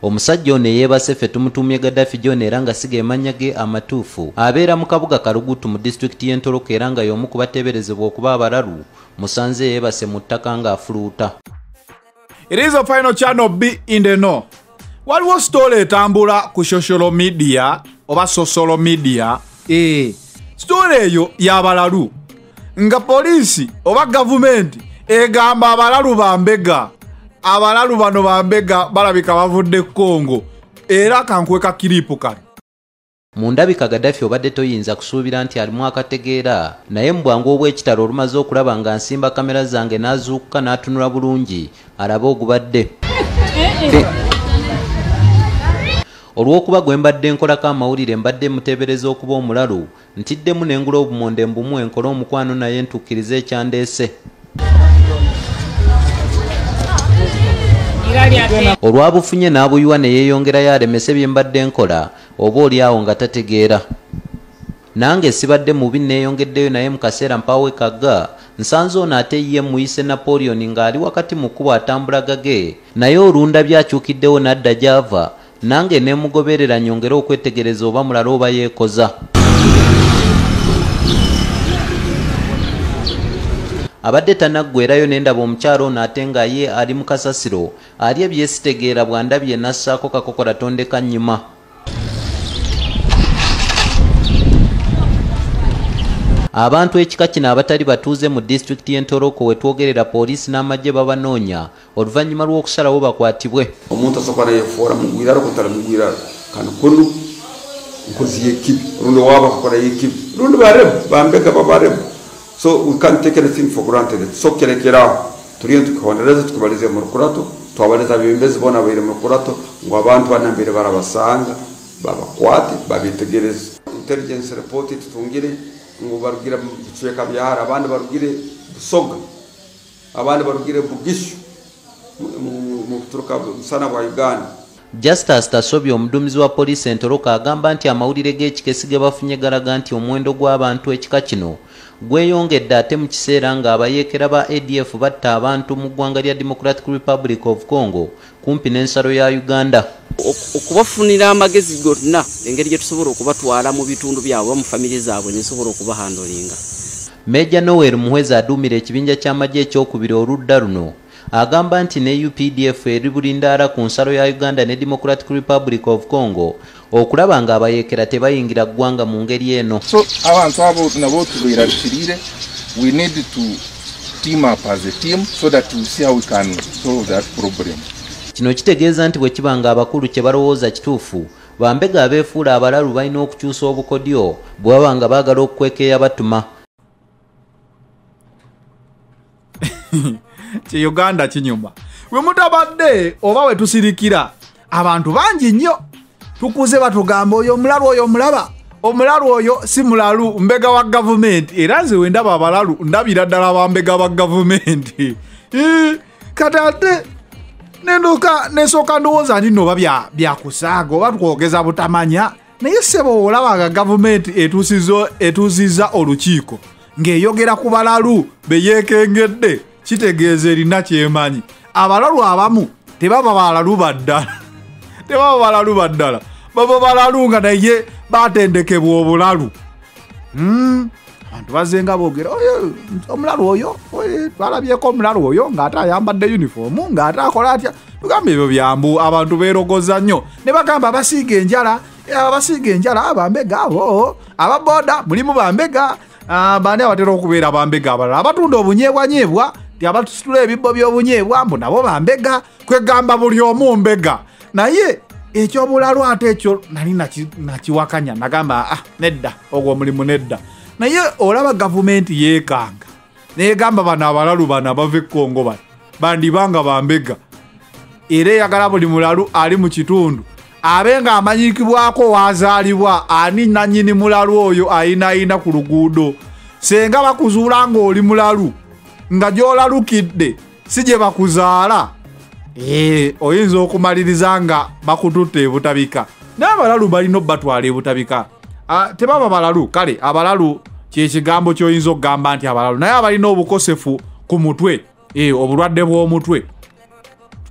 Omusajja ono yeebase ffe tumutumye Gaddafi John era nga siga emanya ge amatuufu. Abeera mu kabuga Kalugutu mu disitulikiti y'e Ntoroke era nga y'omu ku bateeberezebwa okuba abalalu. Musanze yeebase mu ttaka ng'afuluuta. It is a final channel B in the know. Waliwo story etambula ku social media oba social media. Story eyo y'abalalu. Nga poliisi oba gavumenti egamba abalalu bambega. Abalalu bano bambega balabika bavudde Kongo era kankweka kiripu kale. Mu ndabika Gaddafi obadde toyinza kusuubira nti alimu akategeera naye mu bwangu obw'ekitalo olumaze okulaba nga nsimba kamera zange n'azuukuka n'atunula bulungi alabe ogubadde. Olw'okuba gwe mbadde nkolako amawulire mbadde muteebereza okuba omulalu ntiddemu n'engula obumonde mbumu enkola omukwano naye ntukkirize ekyandeese. Olwabufunye n'abuyiwa ne yeeyongerayo alemese bye mbadde nkola oba oli awo nga tategeera. Nange sibadde mubi neeyongeddeyo naye mu kaseera mpaawo ekagga nsanze ono ate ye muyise Napoleon ng'ali wakati mu kkubo atambula gage naye olunda byakyukiddewo n'adda gy'ava nange ne mugoberera nyongera okwetegereza oba mulala oba yeekoza. Abadde tanaggwerayo n'endaba omukyalo ono ate nga ye ali mu kasasiro ali ebyesitegeera bwandabye nassaako kakokola tondeka nnyuma. Abantu ekika kino abatali batuuze mu disitulikiti y'e Ntoroke we twogerera poliisi n'amagye babanoonya oluvannyuma lw'okusalawo bakwatibwe. Omuntu asooka yeefuula mugwiraro kutala mugwiraro kano kunu nkozi y'ekibi rundi waaba kukola y'ekibi rundi baremu bambega babaremu. So we can't take anything for granted. So kelekera turiye tukahonereza tukubalize mu rukurato twabaliza bibembezi bona bire mu rukurato ngo abantu banambere barabasanga babakwate babitegereza. Intelligence report tutungire ngo barugira cyeka byara abandi barugire Busoga abandi barugire Bugishu mu turuka sana wa Uganda. Justus Tasobya omuduumizi wa poliisi e Ntoroke agamba nti amawulire g'ekikesi ge bafunye galaga nti omuwendo gw'abantu ekika kino gweyongedde ate mu kiseera ng'abayeekera ba ADF batta abantu mu ggwanga lya Democratic Republic of Congo kumpi n'ensalo ya Uganda. Okubafunira amagezi gonna engeri gye tusobola okubatwala mu bitundu byabwe mu famire zaabwe nesobola okubahandolinga. Major Noel Muhwezi aduumira ekibinja ky'amagye ekyokubiri oludda luno agamba nti ne UPDF eri bulindaala ku nsalo ya Uganda ne Democratic Republic of Congo okulaba nga abayeekera tebayingira ggwanga mu ngeri eno. So abantu abo nabo tubeerabikirire, we need to team up as a team so that we see how we can solve that problem. Kino kitegeeza nti bwe kiba nga abakulu kye balowooza kituufu bambega abeefuula abalalu balina okukyusa obukodyo bwe baba nga baagala okukwekeeya batuma. Ki Uganda kinyuma we mutabadde oba we tusirikira abantu bangi nnyo tukuze batugamba oyo omulalu oyo omulaba omulalu oyo si mulalu mbega wa gavumenti era nze wendaba abalalu ndabira ddala bambega ba gavumenti. Kati ate nendoka nesooka ndowooza nti nno oba byakusaaga oba twogeza butamanya naye ssebo olabaga gavumenti etuusizza olukiiko ng'eyogera ku balalu beyeekengedde kitegeeza erina kyemanyi. Abalalu abamu tebaba balalu baddala tebaba balalu baddala baba balalu nga naye batendekebwa obulalu. Abantu bazenga boogera omulalu oyo twalabyeko omulalu oyo ng'ate ayambadde uniform ng'ate akola atya. Tugamba ebyo byambu abantu beerogoza nnyo ne bagamba abasiiga enjala bambega abo ababoda mulimu bambega bani abatera okubeera bambega abalala abatunda obunyeebwanyeebwa ti abatusitula ebibbo by'obunyeebwa mbu nabo bambega kwegamba buli omu mbega. Naye ekyobulalu ate ekyo nali nakiwakanya nagamba nedda ogwo omulimu nedda. Naye olaba gavumenti yeekanga neegamba bano abalalu bano abava e Kongo bandibanga bambega era eyagala buli mulalu ali mu kitundu abe nga amanyikibwako wazaalibwa ani nannyini mulalu oyo ayina ku luguudo. Senga bakuzuula ng'oli mulalu nga gy'olalukidde si gye bakuzaala oyinza okumaliriza nga bakututte ebutabika. N'abalalu balina obbatwala ebutabika. Tebaba balalu kale abalalu kyekigambo ky'oyinza okugamba nti abalalu naye abalina obukosefu ku mutwe obulwadde bw'omutwe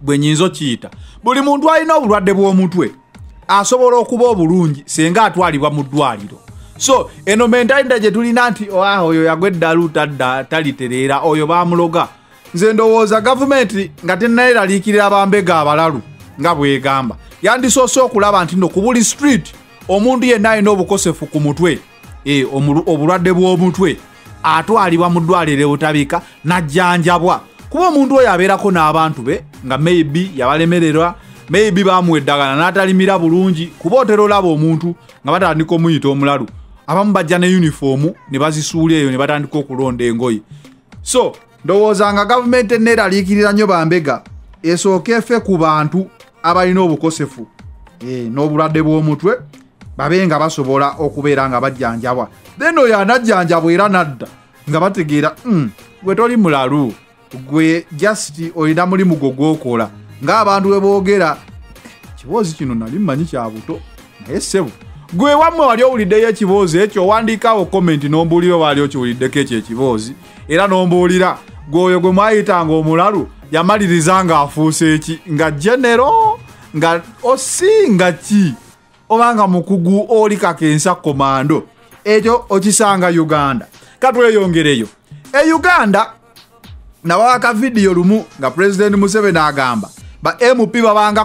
bwe nyinzo kiyita buli muntu alina obulwadde bw'omutwe asobola okuba obulungi senga atwalibwa mu ddwaliro. So eno mentality gye tulina nti oyo yagweddalu talitereera oyo bamuloga. Nze ndowooza gavumenti nga tennaeraliikirira bambega abalalu nga bwegamba yandisoose okulaba nti no ku buli street omuntu yenna alina obukosefu ku mutwe obulwadde bw'omutwe atwalibwa mu ddwaliro butabika najjanjabwa kuba omuntu oyo abeerako n'abantu be nga maybe yabalemererwa maybe bamuwa eddagala n'atalimira bulungi kuba otera olaba omuntu nga batandika omuyita omulalu abamu bajja ne uniform ne bazisuula eyo ne batandika okulonda engoye. So ndowooza nga gavumenti enneeraliikirira nnyo bambega esooka efe ku bantu abalina obukosefu n'obulwadde bw'omutwe babe nga basobola okubeera nga bajjanjabwa. Then oyo anajjanjabwa era nadda nga bategeera gwe toli mulalu gwe just olina mulimu gwo gw'okola ng'abantu bwe boogera ekiboozi kino nali mmanyi kya buto naye ssebo gwe wammwe wali owuliddeyo ekiboozi ekyo owandiikaawo komenti n'ombuulira oba ali okiwuliddeko ekyo ekiboozi era n'ombuulira gweoyo gwe mwayitanga omulalu yamaliriza ng'afuuse eki nga genero nga osinga ki oba nga mukugu oli kakensa komando ekyo okisanga Uganda. Katweyongereyo Uganda nawaka video lumu nga President Museveni agamba ba MP babanga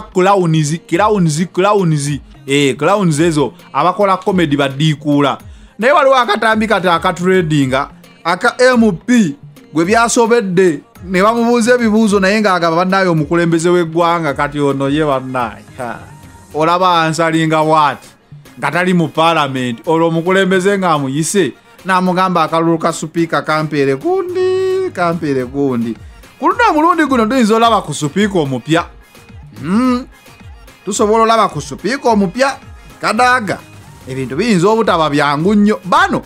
clowns ezo abakola comedy badikuula naye waliwo akatambi kati akatradinga aka MP gwe byasobedde ne bamubuuza ebibuuzo naye ng'agamba bannaye omukulembeze w'eggwanga kati ono ye bannaye olaba ansalinga waati nga tali mu parliament olwo omukulembeze ng'amuyise n'amugamba akalulu ka supiika kampeere gundi ku luno omulundi guno tuyinza olaba ku supiika omupya tusobola olaba ku supiika omupya kadaaga ebintu biyinza obutaba byangu nnyo bano.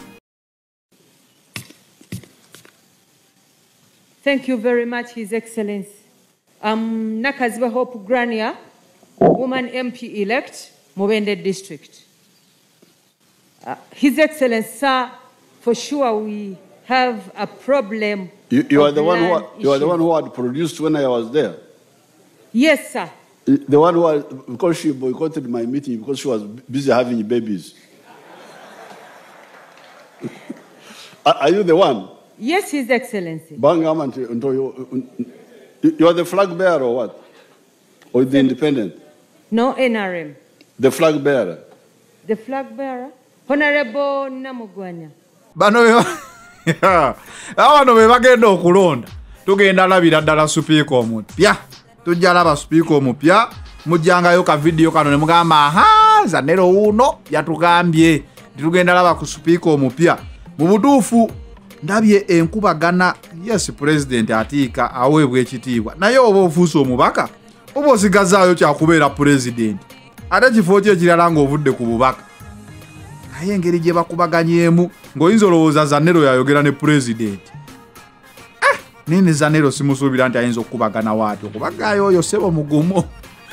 Thank you very much, His Excellency. Nakaziba Hope Grania, woman MP-elect, Mubende District. His Excellency, sir, for sure we have a problem. You are the one who had produced when I was there. Yes, sir. The one who had, because she boycotted my meeting because she was busy having babies. Are you the one? Yes, His Excellency. You are the flag bearer or what? Or the independent? No, NRM. The flag bearer. The flag bearer? Honorable Namugwanya. Bano be bagenda okulonda tugenda labira ddala supiika omupya tujja laba supiika omupya mujjangayo ka video kano ne mugamba Zanero uno yatugambye tugenda laba ku supiika omupya mu butuufu ndabye enkubagana yes president atiika aweebwa ekitiibwa naye oba ofuuse omubaka oba osigazaayo kyakubeera president ate kifo kye ekirala ng'ovudde ku bubaka naye engeri gye bakubaganyemu ng'oyinza olowooza Zanero yayogera ne president nene Zanero simusuubira nti ayinza okukubagana waati okubagayo oyo sebo mugumu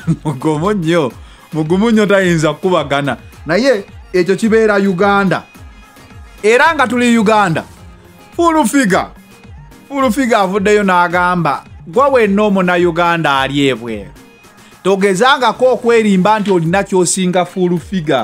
nnyo tayinza kukubagana naye ekyo kibeera Uganda era nga tuli Uganda Fulufiga avuddeyo n'agamba gwa wenna omuna Uganda ali ebweru togezangako okwerimba nti olina kyosinga Fulufiga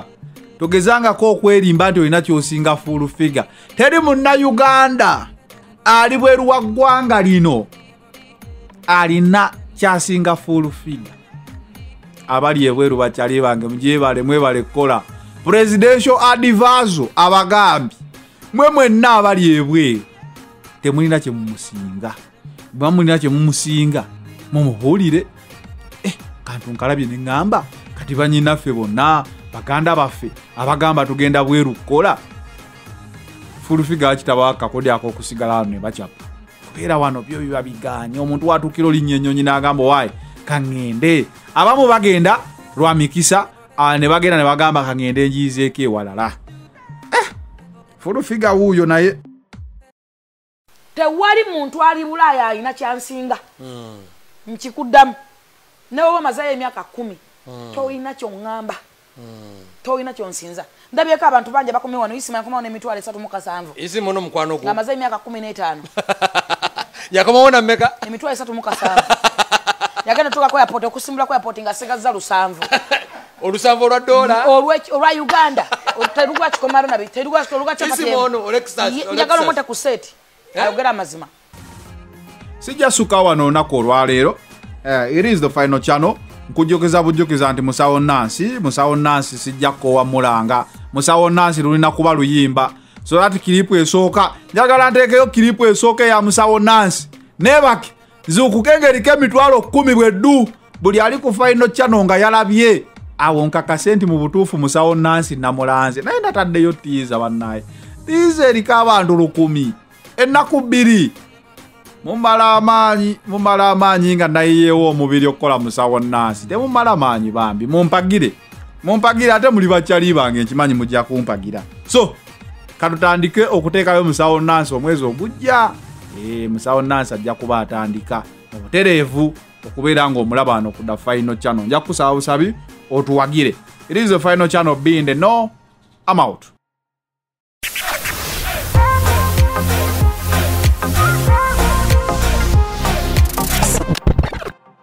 teri munna Uganda ali bweru wa ggwanga lino alina kyasinga Fulufiga. Abali ebweru bakyali bange mugyebale mwebale kukola presidential advisor abagambye mwe mwenna abali ebweru temulina kye mumusinga bamulina kye mumusinga mumubuulire kantu nkalabye ne ŋŋamba kati banyinnaffe bonna baganda baffe abagamba tugenda bweru kukola Fulufiga akitaba akakodi ak'okusigala ne bakyapa kubeera wano byo biba biganye omuntu watuukira olinnya ennyonyi n'agamba waayi kaŋŋende abamu bagenda lwa mikisa ne bagenda ne bagamba kaŋŋende njiizeeko ewalala Fulufiga wuuyo naye tewali muntu ali Bulaaya alina kyansinga nkikuddamu newe bamazayo emyaka 10 toyina kyongamba toyina kyonsinza ndabyeko abantu banje bakomye wano isima yakoma wano emitwalo 3 isi muno mukwano gwo ngamazayo emyaka 15 yakoma wona mmeka emitwalo 3 yagenda tuka ko airport okusimbula ko airport nga segaza lusanvu olusanvu olwa dola olwa Uganda oterugwa kikomaro na biterugwa chama Simono Alexis yagala moto ku set ayogera amazima sijja suka wano nako olwaleero it is the final channel nkujokeza bujokeza nti Musawo Nancy sijja ko Mulanga Musawo Nancy lulina kuba luyimba so that kilipu esooka njagala ntekeyo kilipu esooka ya Musawo Nancy nebaki zukukengerike emitwalo 10 bweddu buli ali ku final channel nga yalabye awo nkakasenti mu butuufu Musawo Nancy namulanze naye nataddeyo tiiza bannaye tiiza erika abantu 10 ennaku 2 mumala amaanyi nga nayeyeewo omubiri okukola Musawo Nancy temumala amaanyi bambi mumpagire ate muli bakyali bange nkimanyi mujja kumpagira so katutandike okuteekayo Musawo Nancy omwezi ogujja Musawo Nancy ajja kuba atandika obutereevu okubeera ng'omulaba wano ku the final channel nja kusaba busabi otuwagire. It is the final channel being the no. I'm out.